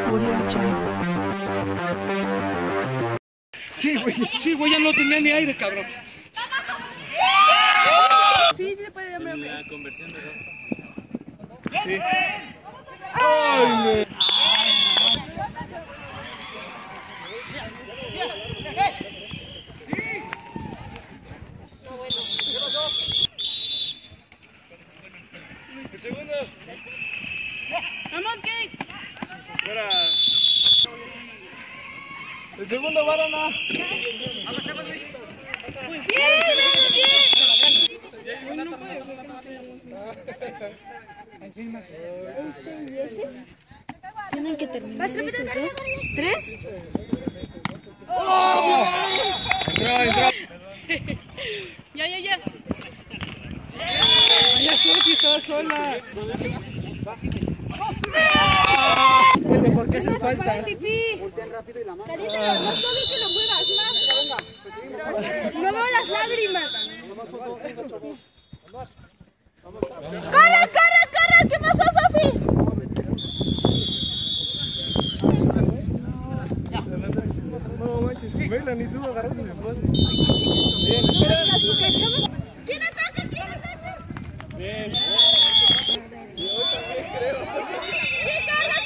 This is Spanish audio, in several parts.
Sí, güey, ya no tenía ni aire, cabrón. Sí, se puede llamar. La conversión de dos. Sí. ¡Ay, no! El segundo. ¡Vamos, Kate! Fuera. El segundo, varona. Tienen que terminar esos dos. ¿Tres? ¡Oh! Entró. Ya. Ya Sofi estaba sola. ¿Por qué hace falta? Carita, no solo que lo muevas más. No veo las lágrimas. ¡Corre! ¿Qué pasó, Sofi? No manches, vela, ni tú agarraste el pase. Bien. ¿Quién ataca? Bien. Yo también creo. ¿Quién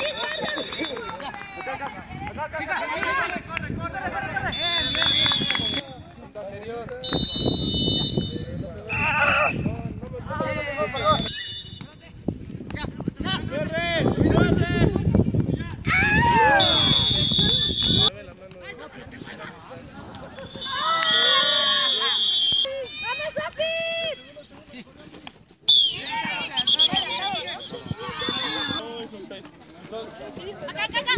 Acá.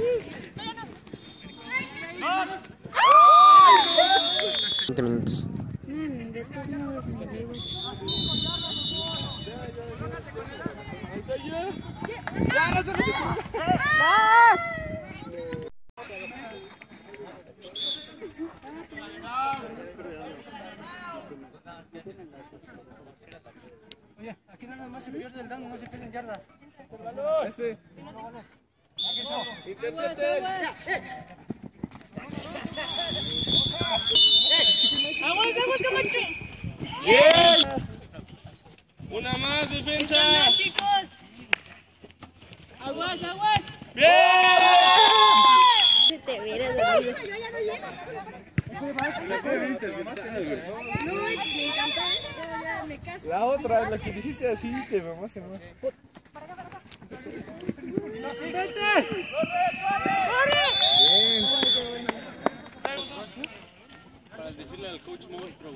20 minutos. De todos modos me llevo. Oye, aquí nada más se pierde el down, no se pierden yardas. Intercepten. ¡Aguas! Bien. Una más, defensa. ¡Chicos! ¡Aguas! Bien. Si te hubiera dolido. La otra, la que le hiciste así, te mamaste más. ¡Vete! Bien. Para decirle al coach monstruo.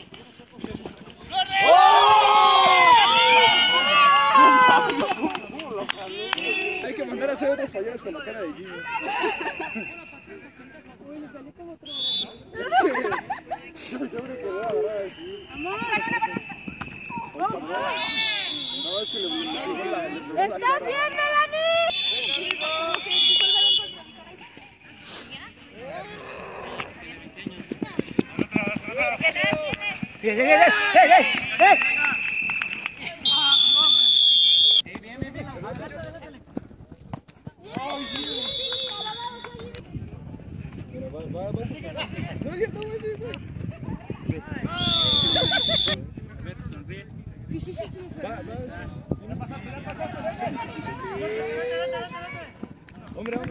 Hay que mandar a hacer otras payadas con la cara de Jimmy. Yo creo que voy a agarrar así. No, es que le ¿Estás bien, Melanie? No es cierto, güey, sí, güey. Hombre.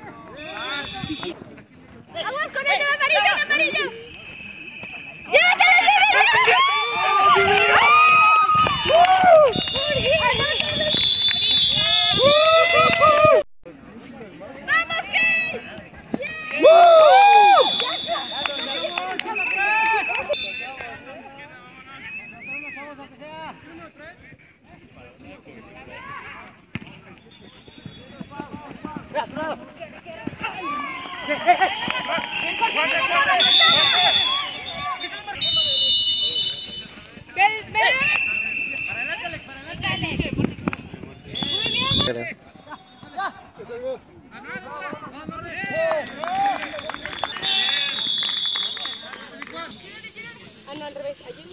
¡Aguas con el amarillo! ¡Vamos, Kate! Ah, no, al revés. Allí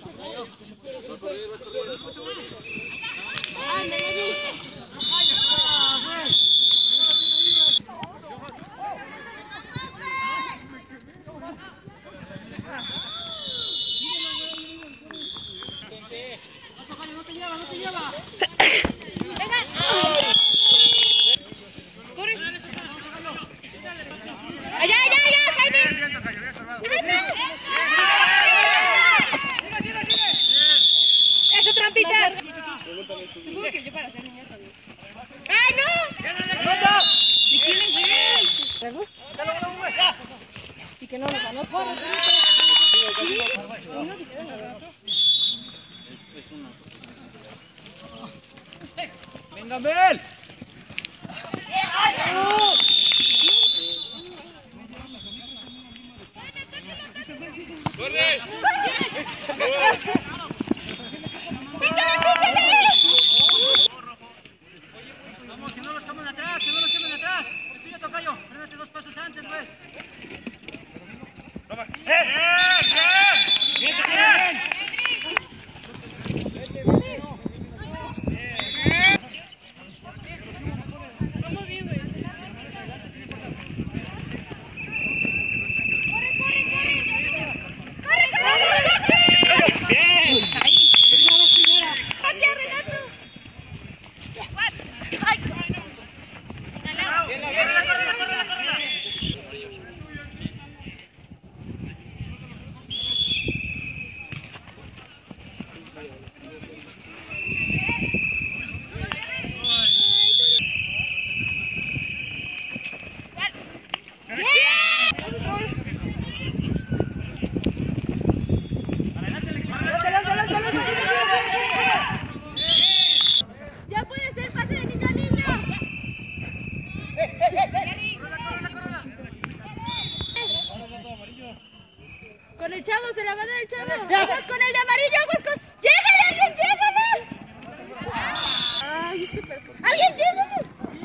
chavo. Aguas con el de amarillo, aguas con... ¡Llégale, alguien, llégale! Ay, es que... ¡Alguien, llégale!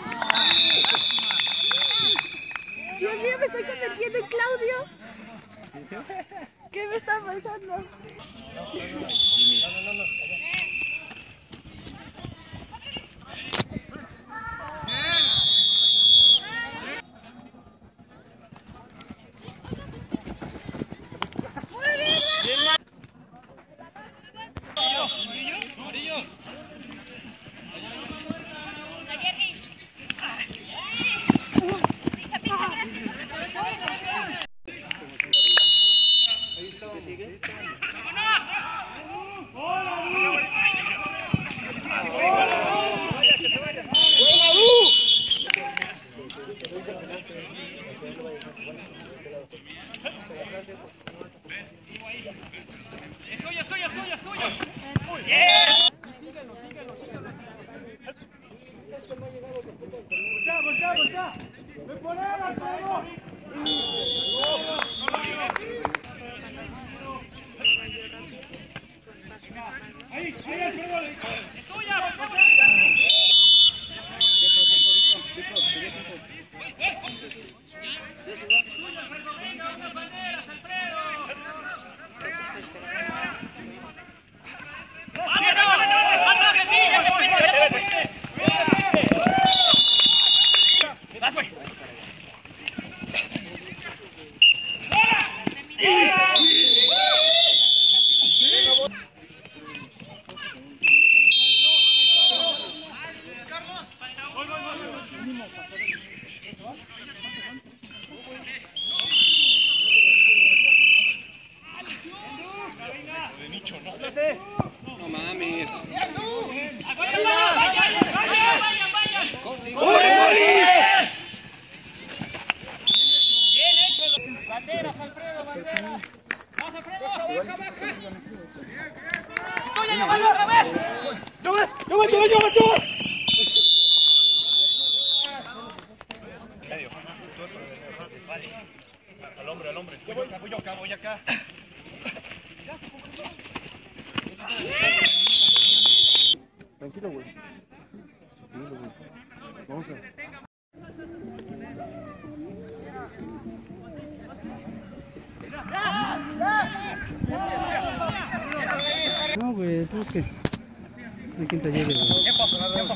Dios mío, me estoy convirtiendo en Claudio. ¿Qué me está pasando? No. ¡Es tuyo! ¡Voltea! ¡Me ponen al juego! ¡Ahí, Alfredo! ¡Es tuya! ¡Venga, otras banderas, Alfredo! No mames. ¡Banderas, Alfredo, banderas! ¡Vamos, Alfredo! ¡Tuya, llévalo otra vez! ¡Llévalo! Al hombre. Voy acá. Tranquilo, güey. Vamos a... No, güey, es que... Hay quien te llegue, güey. ¡Tiempo!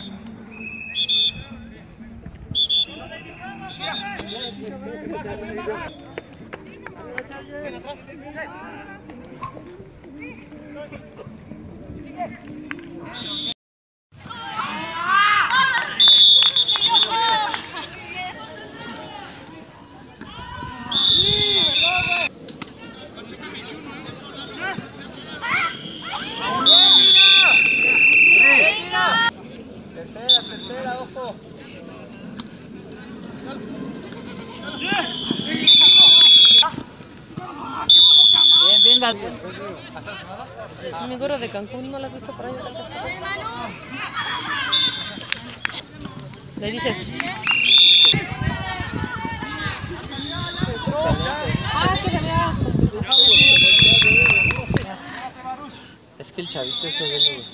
Tercera, ojo. Bien. Mi gorro de Cancún, ¿no la has visto por ahí? Le dices... que se vea. Es que el chavito se ve, güey.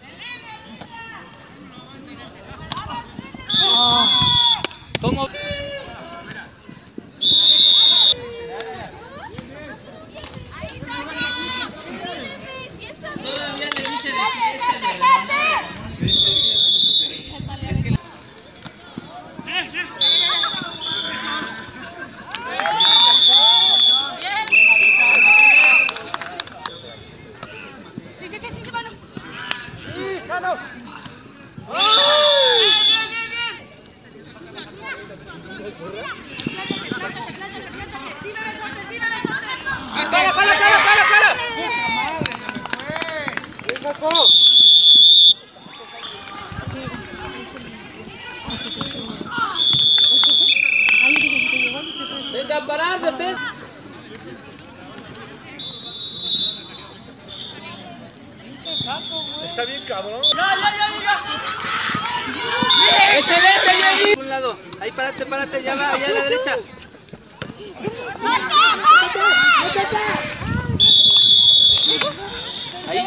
¿Cómo? Venga a parar, defensa. Está bien, cabrón. ¡Excelente, Jenny! Un lado. Ahí, párate, ya va, allá a la derecha. Ahí.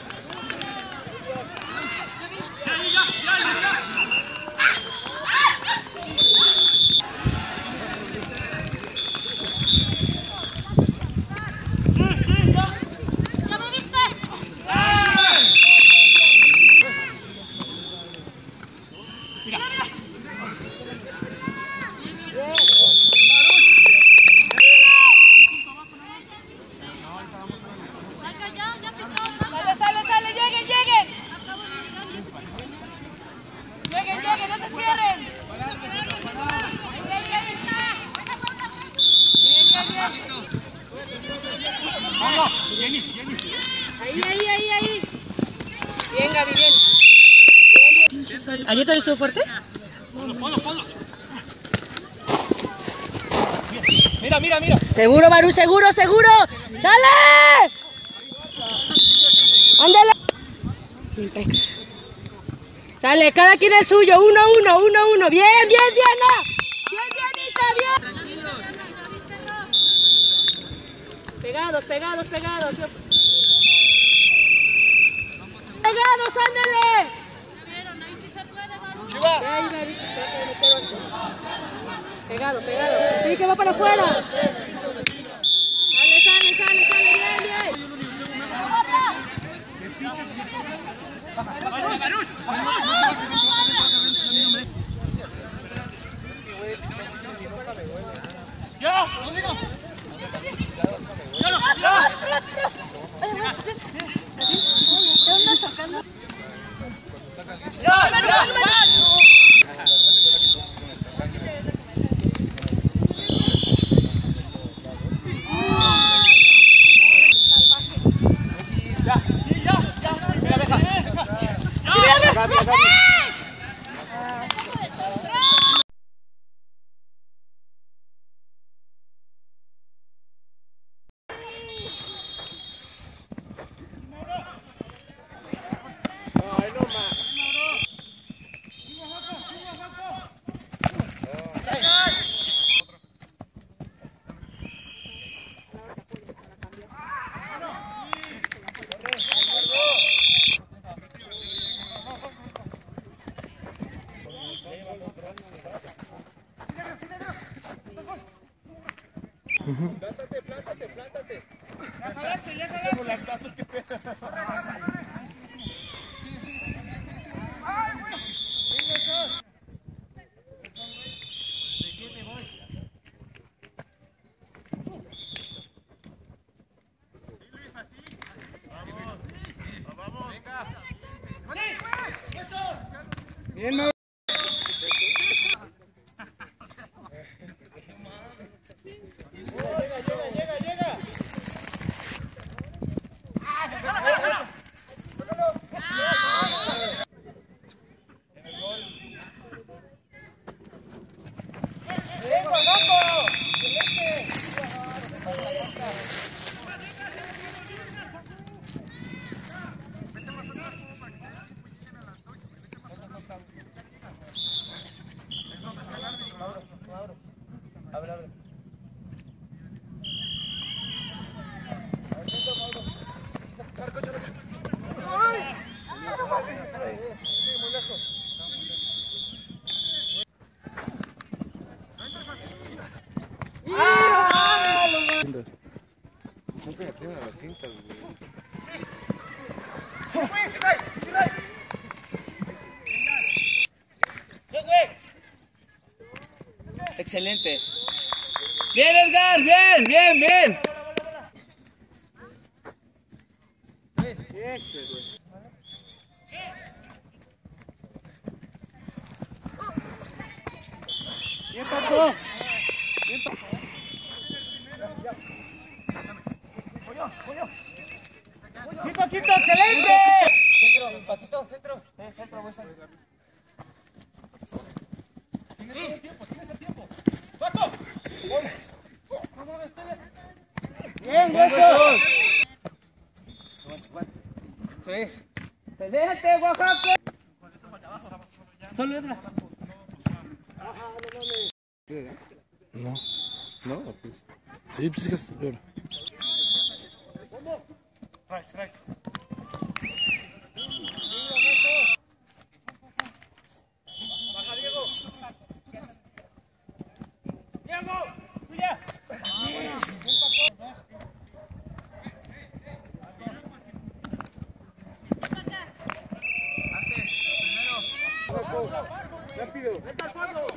Sale, lleguen, no se cierren. Ahí. Bien, Gaby, bien. ¿Ayer te estuvo fuerte? Mira. Seguro, Barú, seguro. ¡Sale! ¡Ándale! Impex. Sale, cada quien el suyo. 1-1. Bien, Diana. Bien, Dianita, bien. Pegados. Pegados, ándale. Pegado. Sí, que va para afuera. Sale, bien. Plántate. Ese volantazo que pega. Vamos. Bien, Mau. Llega. Abre. Nunca tiene las cintas, Excelente. Bien, Edgar, bien. Bien, Paco. ¡Sí, Paquito, excelente! Centro. Tienes el tiempo. ¡Paco! ¡Bien, eso! Eso es. ¡Déjate, Oaxaca! Solo entra. No, pues. Sí, pues es que Right. Rápido. Vete al fondo.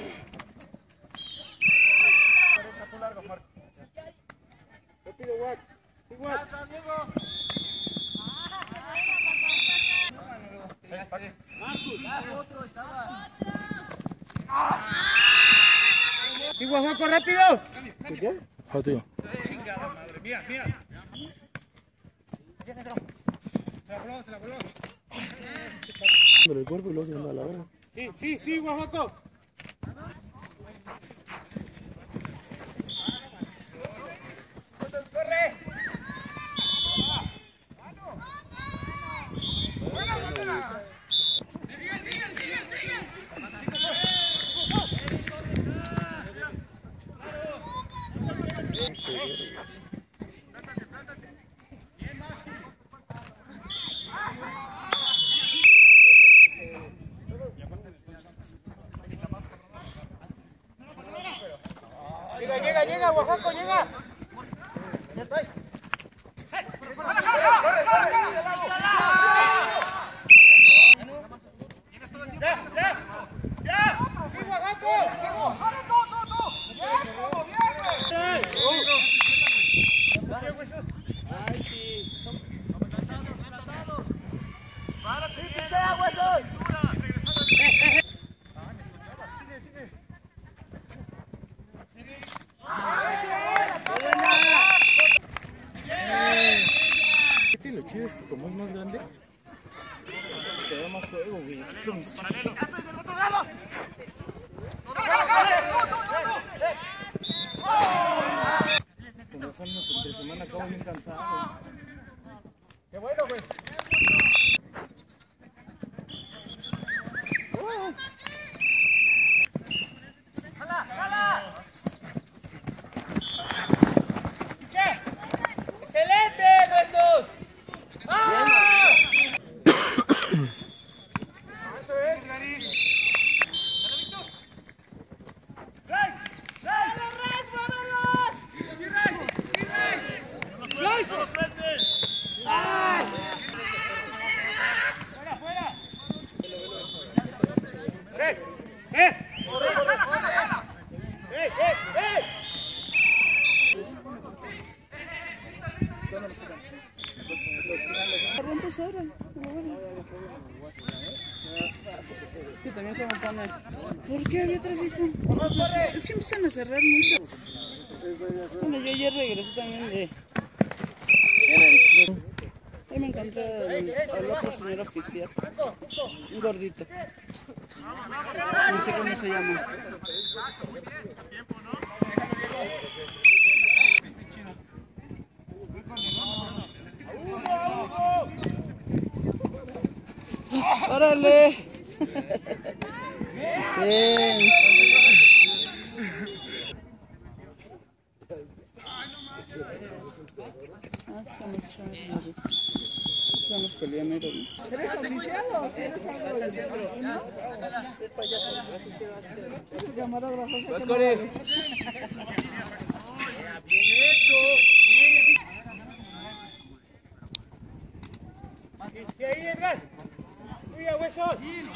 Derecha tú largo, Marco. Rápido, Wax. Sí, Wax. Otro estaba. Sí, Oaxaco, rápido. ¿Qué? Ah, tío. Chingada madre, mía. Se la voló. Pero el cuerpo y luego se anda a la verga. Sí, Oaxaco. ¡Corre! Llega, Oaxaco, llega. Ya estáis. Lo chido es que como es más grande, te da más juego, güey. Como son los entre semana acabo bien cansado. ¡Qué bueno, güey! ¡Excelente, nuestros! Rompes ahora. Que también como pone. ¿Por qué había tráfico? Es que empiezan a cerrar muchos. Bueno, yo ayer regresé también de. A mí me encantó el otro señor oficial. Un gordito. No sé cómo se llama. ¡Órale! Bien. Son los chavos. Son los peleoneros. ¿Eres oficial o eres algo del centro? ¿No? El camarógrafo. ¡Vas, Core! ¡Bien hecho! Sí, ahí, Edgar. ¡Tuya, hueso!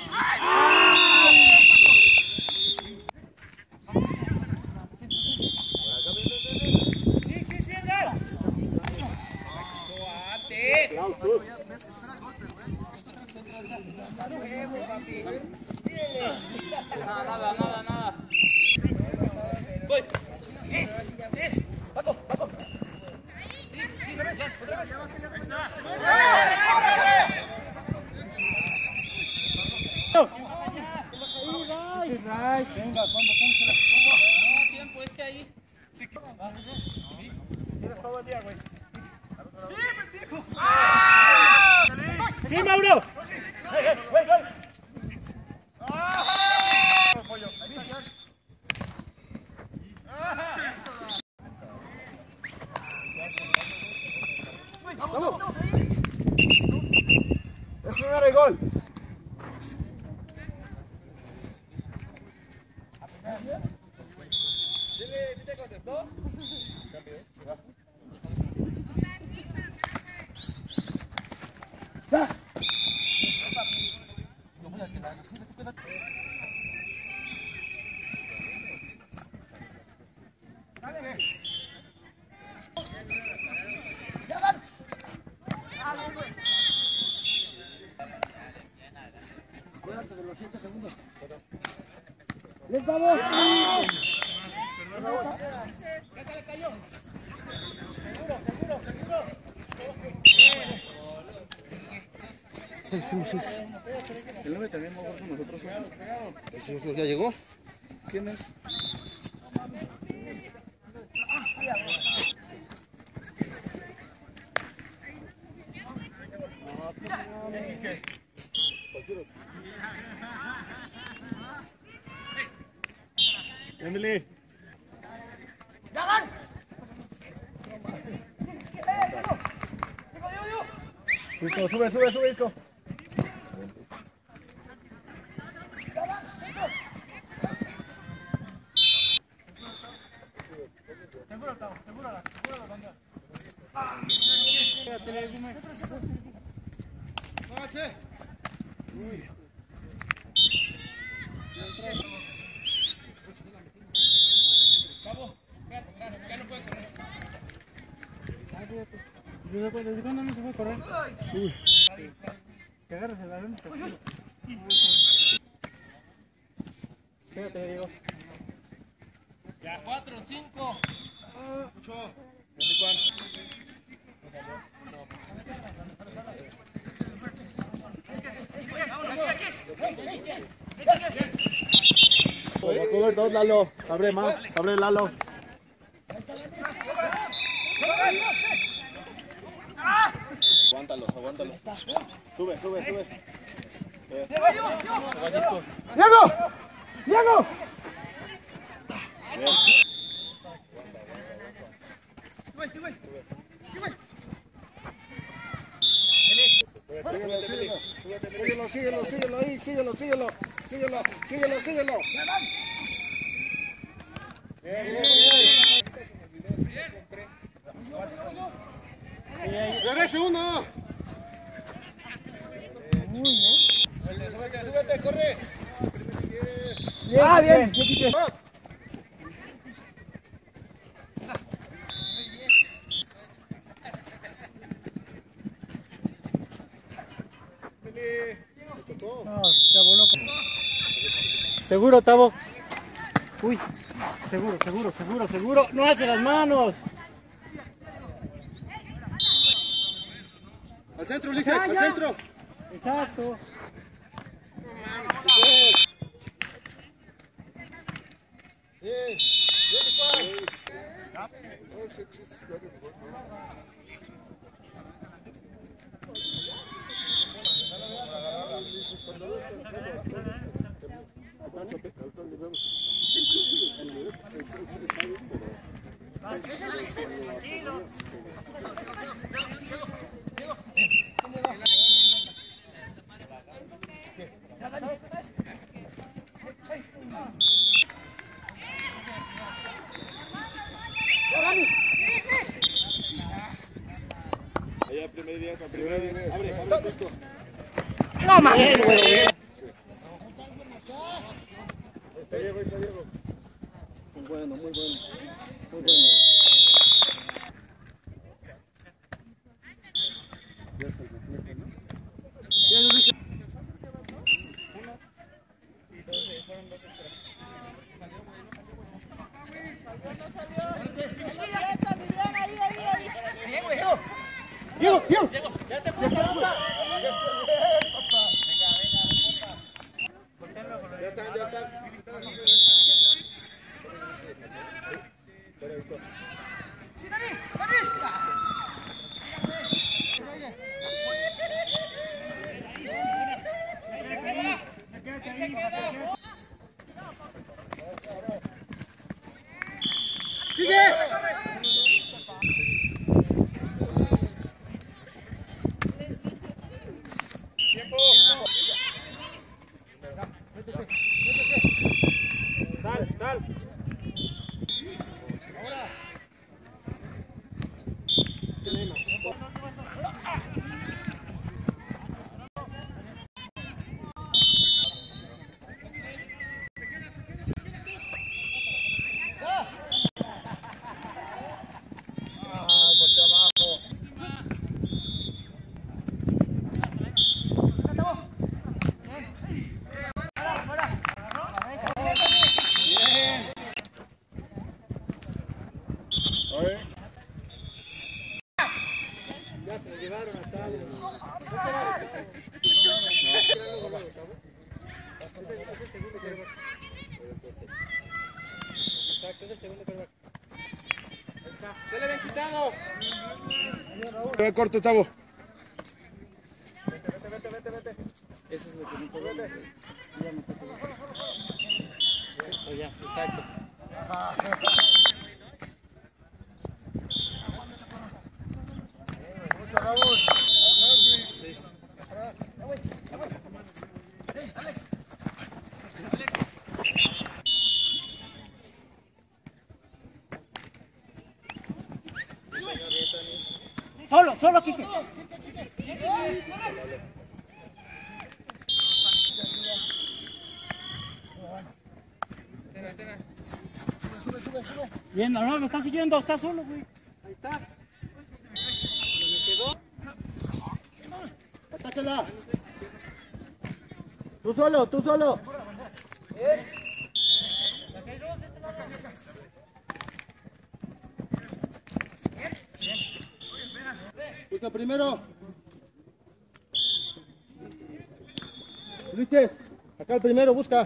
Sí, Edgar. Nada. Voy. Paco. Venga, ¿cuándo? No, tiempo, es que ahí. Tienes todo el día, güey. ¡Sí, Mauro! ¡Güey! ¡Vamos! ¿Sí te contestó? El 9 también va a jugar con nosotros. ¿Ya llegó? ¿Quién es? Emily. Listo, sube, Isco. ¿Desde cuándo no se puede correr? Que agarres el balón. Quédate, Diego. Ya, 4, 5. Cover 2, Lalo. Abre más. Abre Lalo. Aguántalos. Sube. ¡Diego! Síguelo ahí, síguelo. ¡Regrese uno! Súbete, corre. Bien. Seguro, Tavo. Uy, seguro. No hace las manos. Al centro, Ulises, al centro. Exacto. Allá, primer día. Abre, Cusco. No mames. Está Diego. Muy bueno. Diego. Ya te puse la bola. Ya están. Dale. Ya se lo llevaron hasta el... Exacto, es el segundo quarterback. ¡Se le ven quitado! Ve corto, Tavo. Vete. Eso es lo que no puedo. Esto ya, exacto. Solo, Quique. Bien, no, me está siguiendo, está solo, güey. Ahí está. Atácala. Tú solo. Busca primero. Ulises, acá el primero, busca.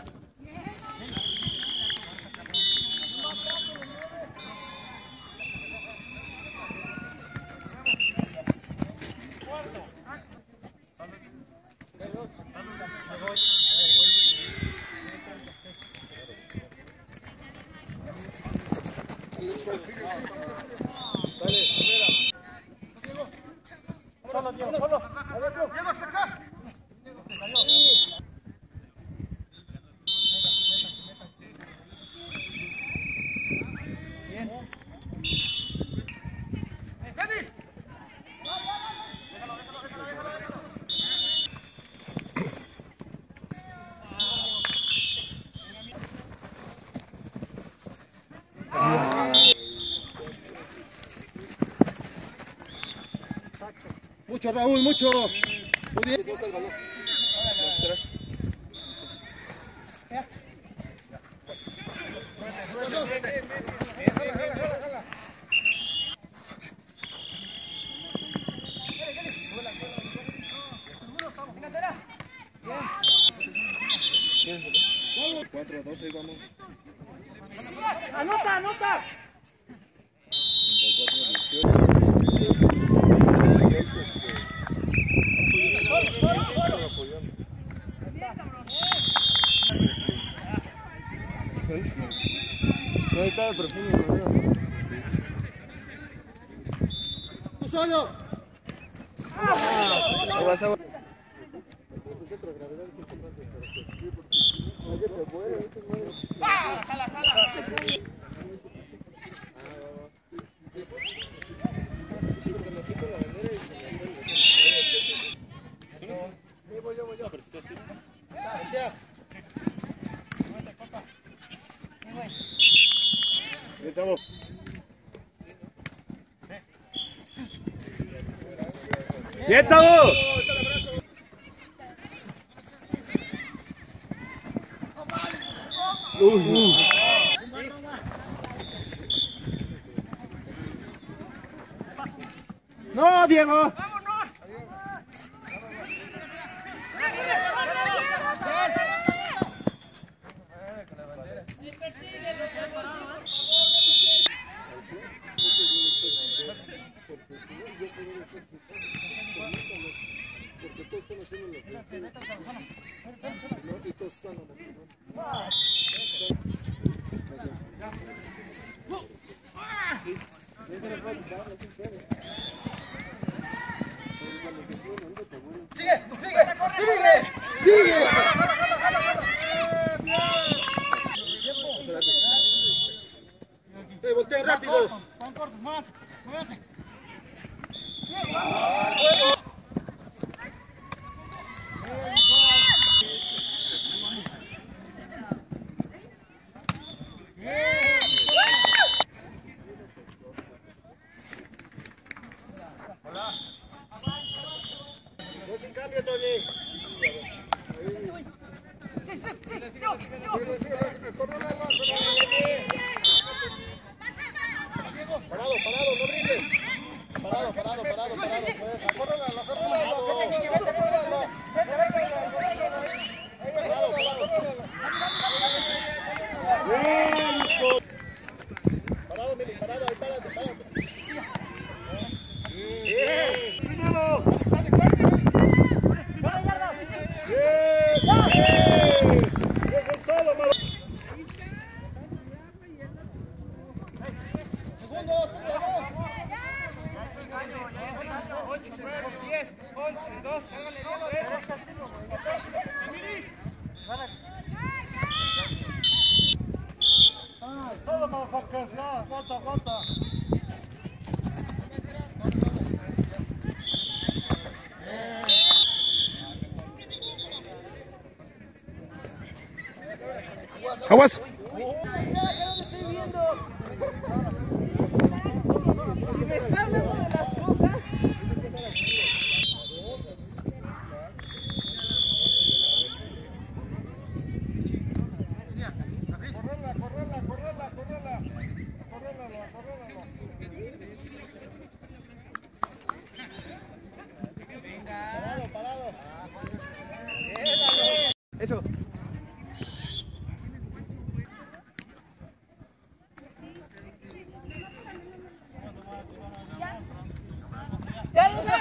Solo. Diego, hasta acá. Mucho, Raúl, mucho. Muy bien. Vamos. 4-12, vamos. ¡Anota! No está el perfume. ¡Tú solo! Vas a... ¡Bien, Tavo! ¡No, Diego! ¡Voltea rápido! ¡Muévanse! Sin cambio, Tony. Parado. Aguas. Si me está hablando de las cosas. Hecho. ¡Ya, Rosa!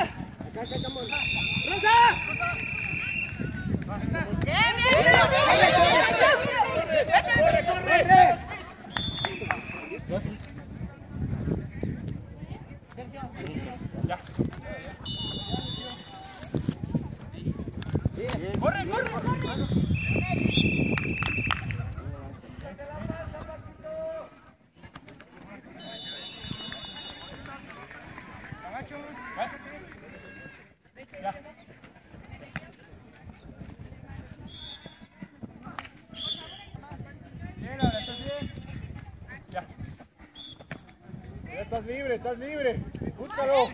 Estás libre, estás libre. Búscalo.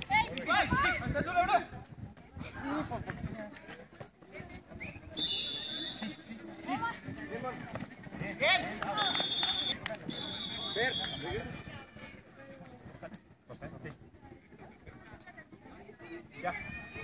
Ya.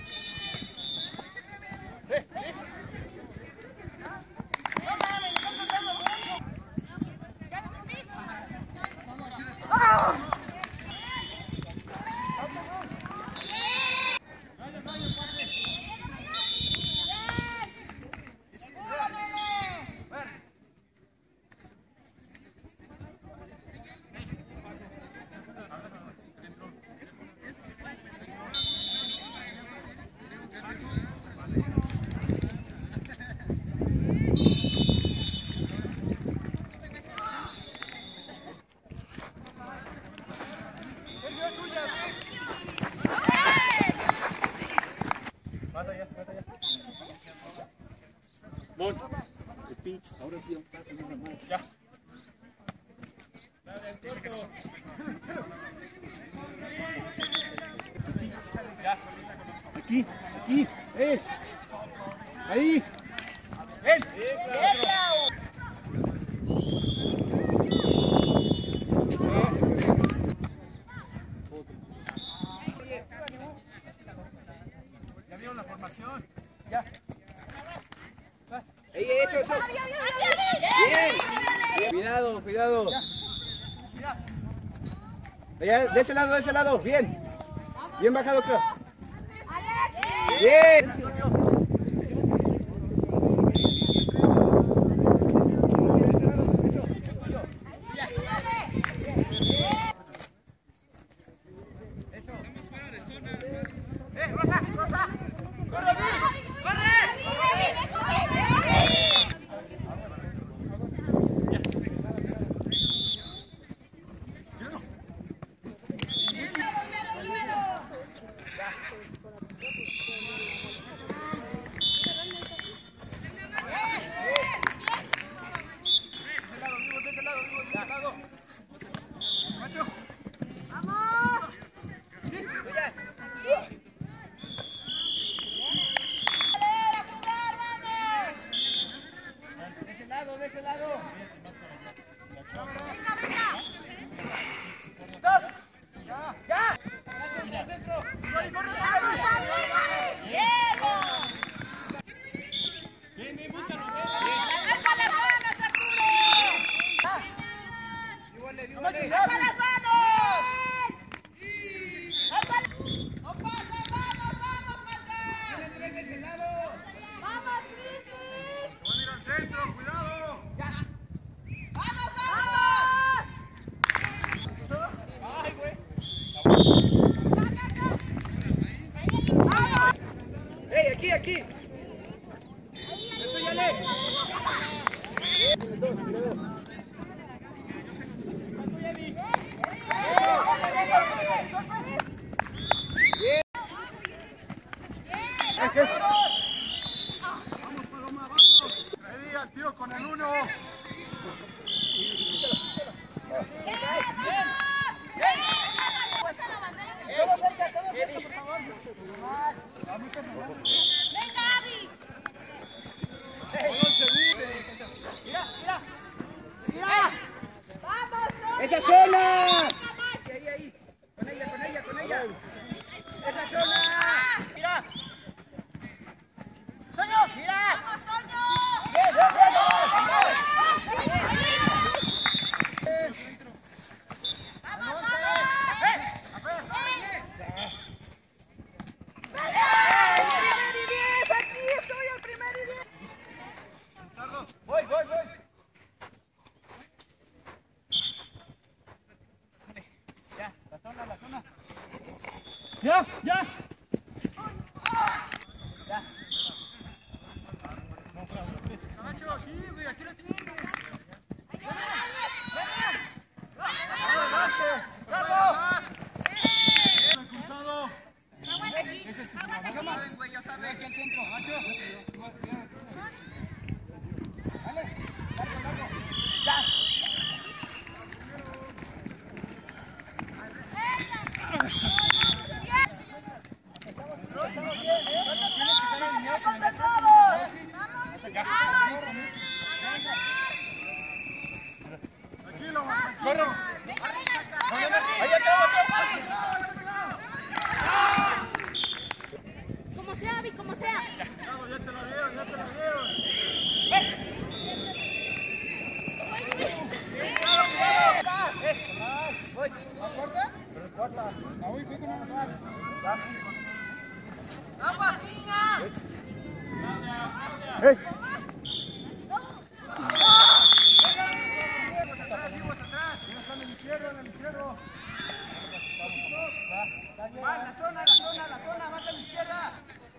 Ahora sí, ya. Aquí, aquí, ahí. ¿Ya vieron la formación? Ya. Ahí, eso. Bien. Cuidado, cuidado. Allá, de ese lado, bien. Bien bajado, creo. Bien. De ese lado. ¡Ay, güey! ¡Esa zona! Ahí. Con ella. Esa zona. Mira. Toño, mira. ¡Vamos, Toño! Bien. ¡Ya! Aquí lo tienes. Ya sabes que el centro, macho. Como sea, Vi, como sea. Ya te lo veo. ¡Agua, piña! En el izquierdo. Va, la zona, más a la izquierda.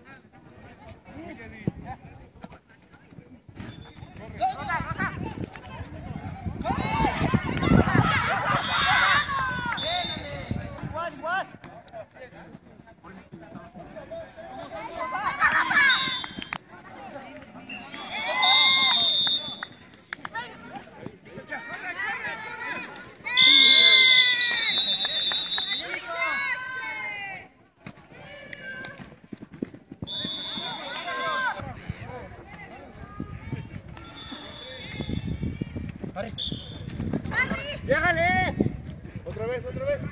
Rosa. Igual. ¡Déjale! Otra vez.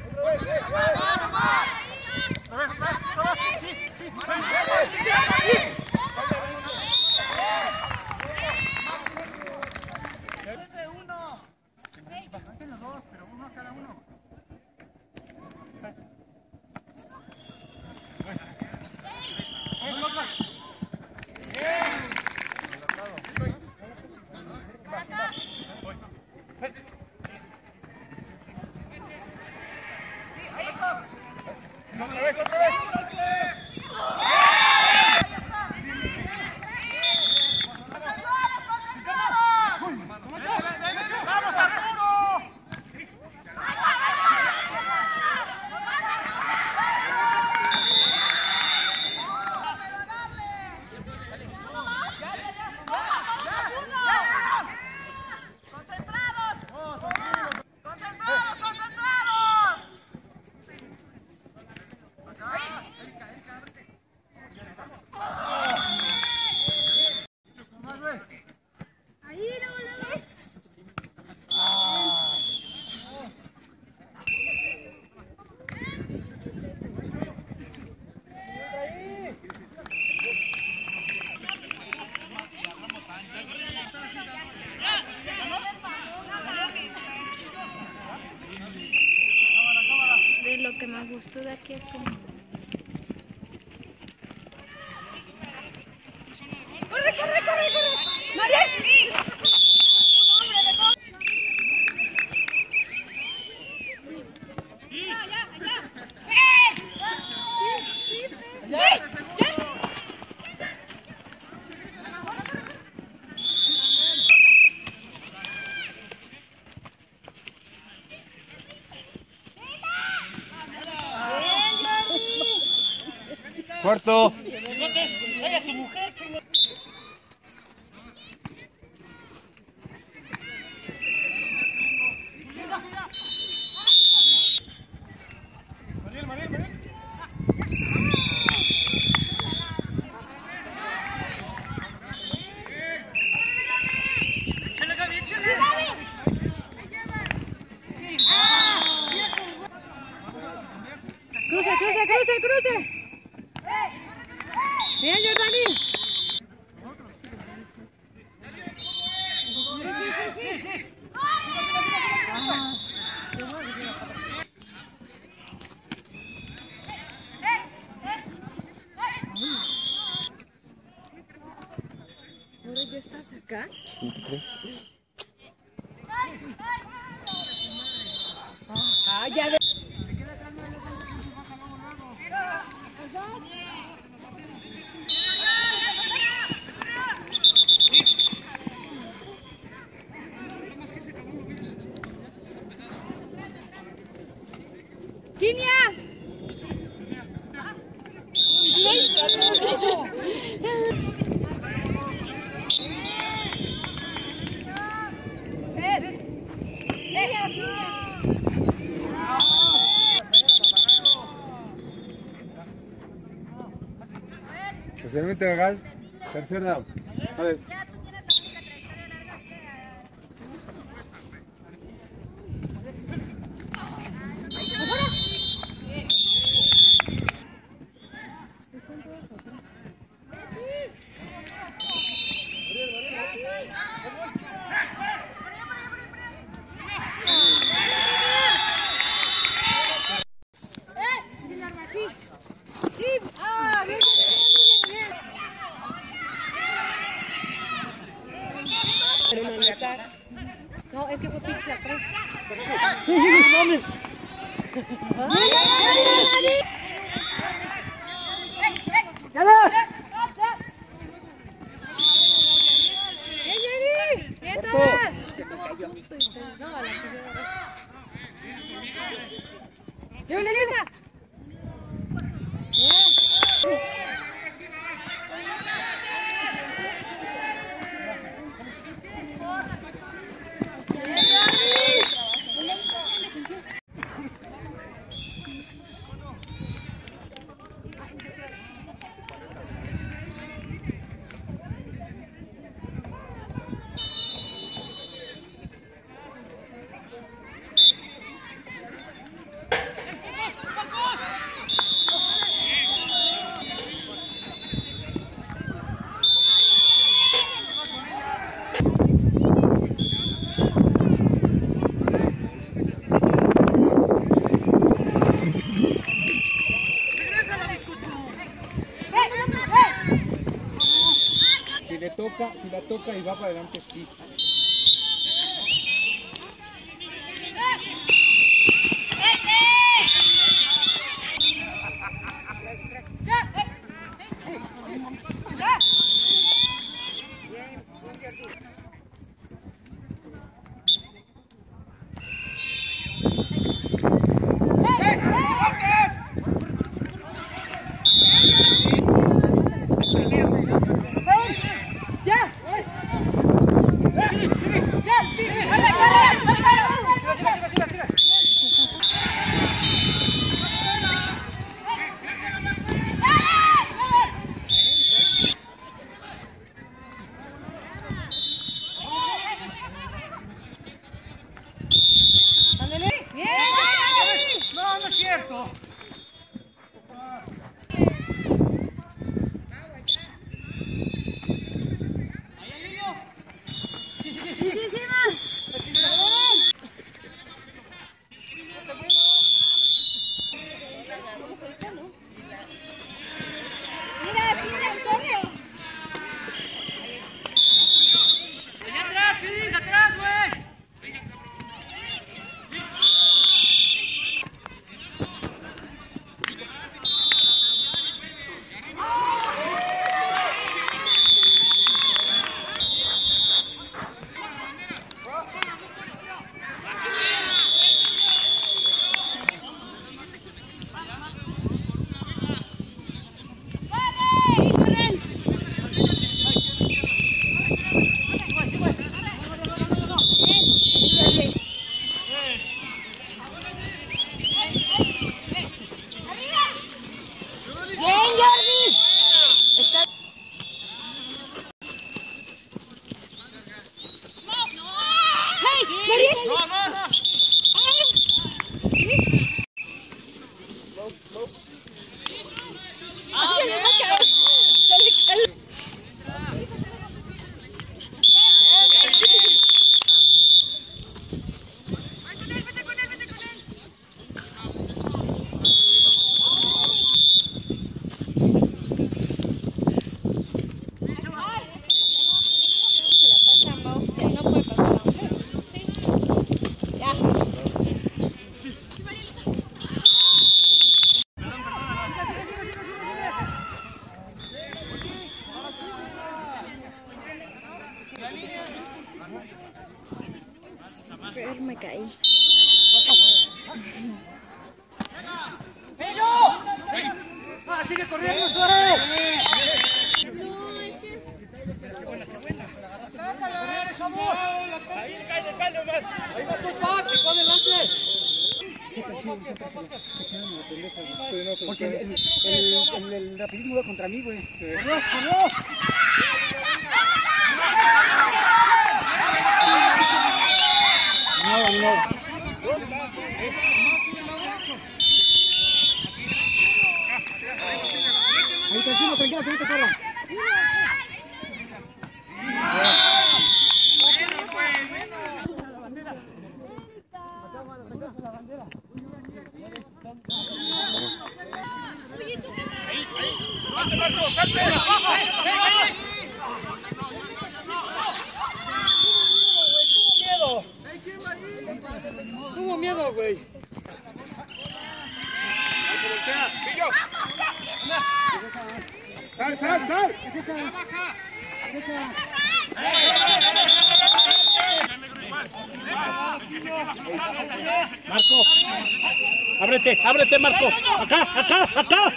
Otra vez. ¡Vamos, Arturo! De lo que me gustó de aquí es como... ¡Corre! ¡Mariel! Cuarto. cruce. Bien, Jordani. ¿Ahora ya estás acá? ¿Sí, tú crees? Ah, ya ve. ¡Cinia! Especialmente legal, tercer down. A ver. No, es que fue pizza atrás. ¡Bien todas! No, la ¡yo le deja! Si la toca y va para adelante, sí. No, no es cierto. Porque el rapidísimo iba contra mí, güey. No. Ahí tranquilo, que ahorita corro. ¡Salte, Marco! ¡Salte! Tuvo miedo, güey. ¡Sal! Marco, ábrete, Marco. Acá.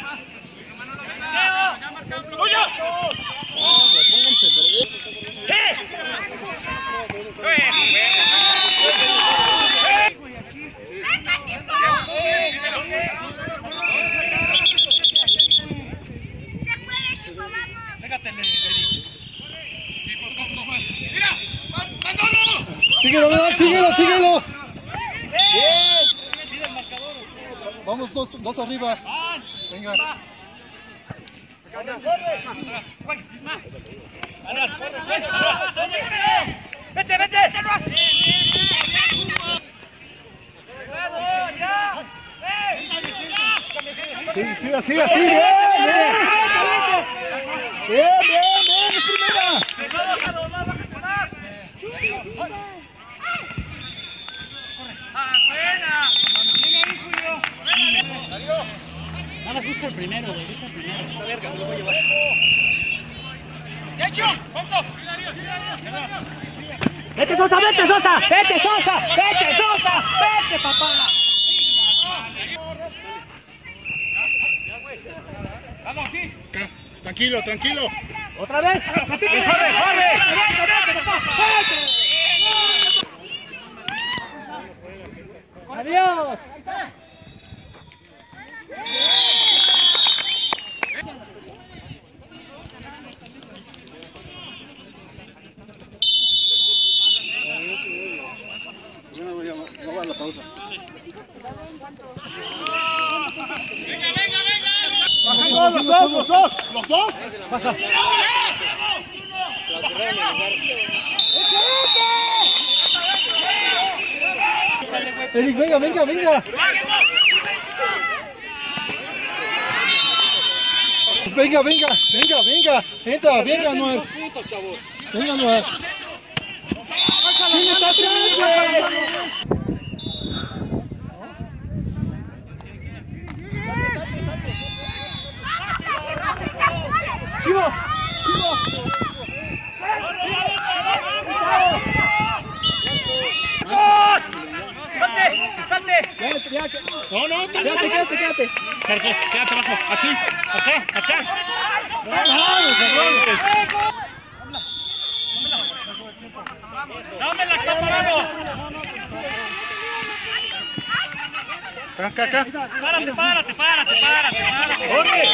Síguelo. Vamos dos arriba. Venga. ¡Vete! Sí, así, bien, primera. Nada más busca el primero, güey. La verga, me lo voy a llevar. ¡Vete, Sosa! ¡Vete, papá! Tranquilo. ¡Otra vez! ¡Adiós! No va a la pausa. Los dos. Pasa. Eric, venga. Venga. Entra, venga, Noel. Venga, Noel. ¿Quién está atrás, güey? ¡Salte! No, quédate. Carlos, quédate abajo. Aquí, acá. ¡Dámela, está parado! Acá. ¡Párate! ¡Corre!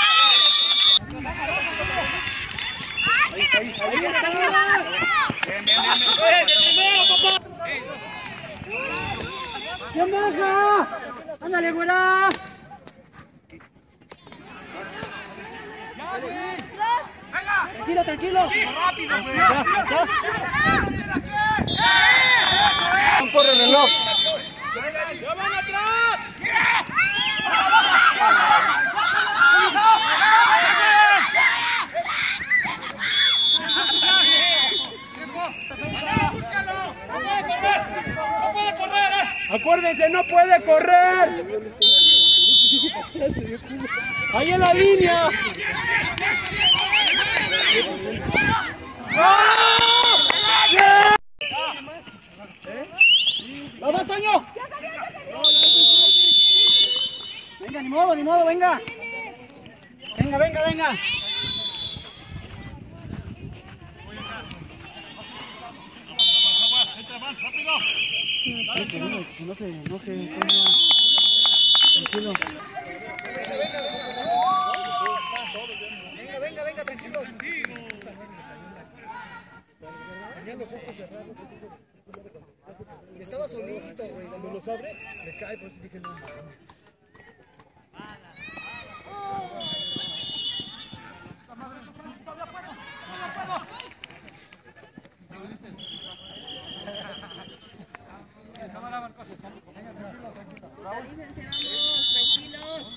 ¡Bien baja! ¡Ándale, güera! Tranquilo. ¡Rápido, güey! Corre el reloj. ¡Ya van atrás! Acuérdense, no puede correr. Ahí en la línea. ¡Vamos, Toño! Venga, ni modo, venga. Venga. Rápido. No se enoje, Toño. Tranquilo. Venga, tranquilos. Tenían los ojos cerrados. Estaba solito, güey. Cuando los abre, le cae, por eso dije no. Organícense, vamos, tranquilos.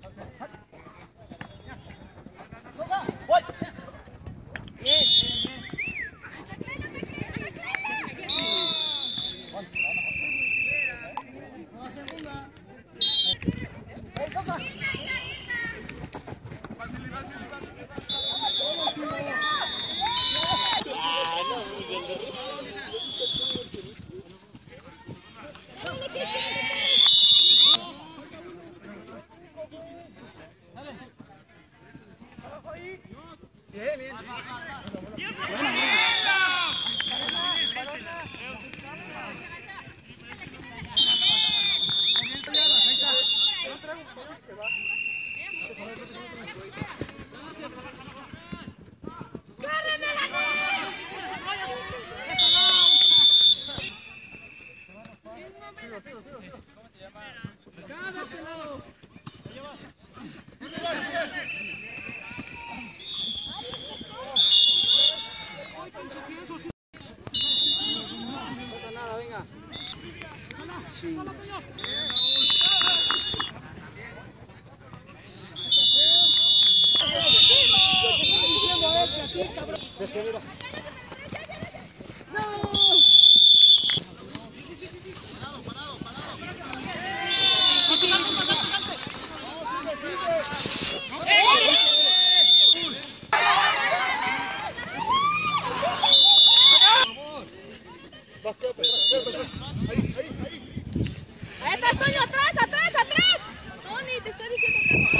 Ahí atrás, Toño, atrás. Tony, te estoy diciendo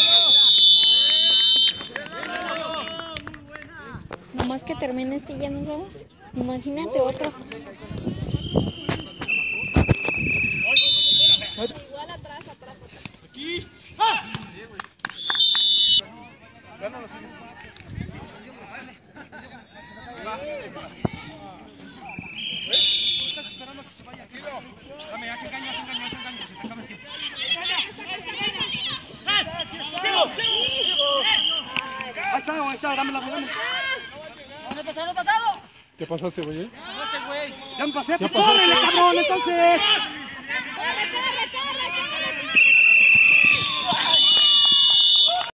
que... Nomás que termine este y ya nos vamos. Imagínate otro. Igual atrás. Aquí. Estás esperando que se vaya. Dame, hace engaño. Se te acaba el tiempo. Ahí está, dame la mano. No pasado. ¿Qué pasaste, güey? Pasaste, güey. Ya me pasé. ¡Córrele, cabrón, entonces!